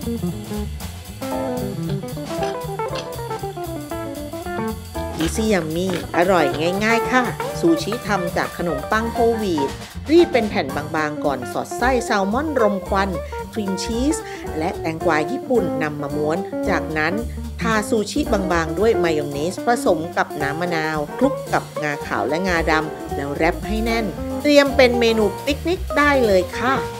Easy Yummy อร่อยง่ายๆค่ะซูชิทำจากขนมปังโฮลวีตรีดเป็นแผ่นบางๆก่อนสอดไส้แซลมอนรมควันครีมชีสและแตงกวาญี่ปุ่นนำมาม้วนจากนั้นทาซูชิบางๆด้วยมายองเนสผสมกับน้ำมะนาวคลุกกับงาขาวและงาดำแล้วแรปให้แน่นเตรียมเป็นเมนูปิกนิกได้เลยค่ะ